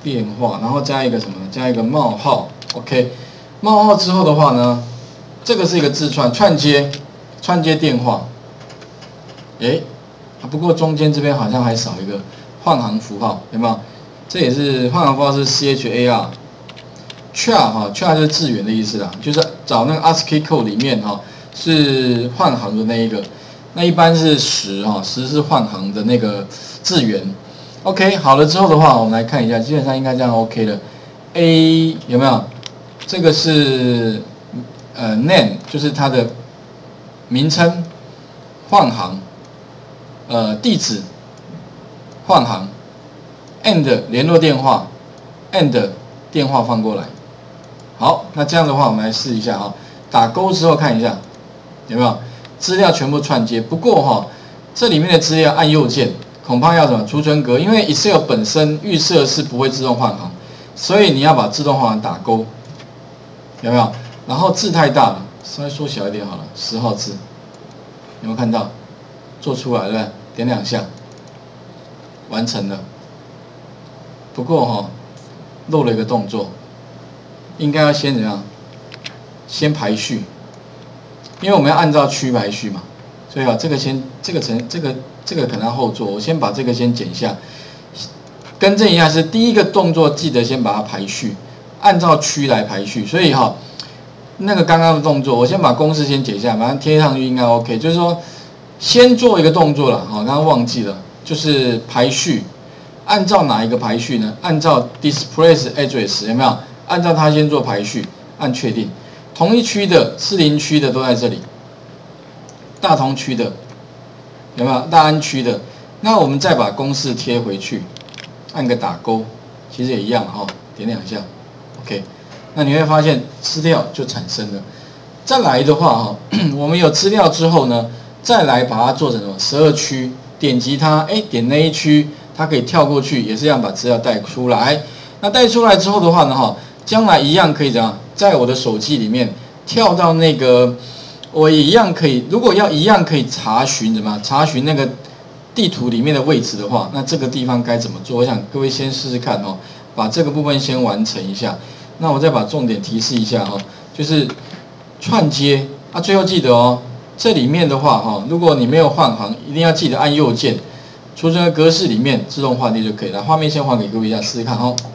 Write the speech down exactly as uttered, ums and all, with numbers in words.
变化，然后加一个什么？加一个冒号 ，OK。冒号之后的话呢，这个是一个字串串接，串接电话。哎，不过中间这边好像还少一个换行符号，有没有？这也是换行符号是 C H A R。char 哈 ，char 就是字元的意思啦，就是找那个 A S C I I code 里面哈是换行的那一个，那一般是十哈，十是换行的那个字元。OK， 好了之后的话，我们来看一下，基本上应该这样 OK 了。A 有没有？这个是呃 name， 就是它的名称，换行，呃地址，换行 ，and 联络电话 ，and 电话放过来。好，那这样的话，我们来试一下哈。打勾之后看一下，有没有资料全部串接？不过哈，这里面的资料按右键，恐怕要什么储存格，因为 Excel 本身预设是不会自动换行，所以你要把自动换行打勾，有没有？然后字太大了，稍微缩小一点好了，十号字，有没有看到？做出来对不对？点两下，完成了。不过哈，漏了一个动作。应该要先怎样？先排序，因为我们要按照区排序嘛，所以啊，这个先这个层这个这个可能要后做，我先把这个先剪下，更正一下是第一个动作，记得先把它排序，按照区来排序。所以哈，那个刚刚的动作，我先把公式先解下，马上贴上去应该 OK。就是说，先做一个动作了，好，刚刚忘记了，就是排序，按照哪一个排序呢？按照 display address 有没有？按照它先做排序，按确定。同一区的、士林区的都在这里，大同区的有没有？大安区的，那我们再把公式贴回去，按个打勾，其实也一样哈，点两下 ，OK。那你会发现资料就产生了。再来的话哈，我们有资料之后呢，再来把它做成什么？十二区，点击它，哎，点那一区，它可以跳过去，也是一样把资料带出来。那带出来之后的话呢，哈。将来一样可以怎样，在我的手机里面跳到那个，我也一样可以。如果要一样可以查询怎么查询那个地图里面的位置的话，那这个地方该怎么做？我想各位先试试看哦，把这个部分先完成一下。那我再把重点提示一下哈，就是串接啊，最后记得哦，这里面的话哈，如果你没有换行，一定要记得按右键，储存的格式里面自动换列就可以了。画面先还给各位一下，试试看哦。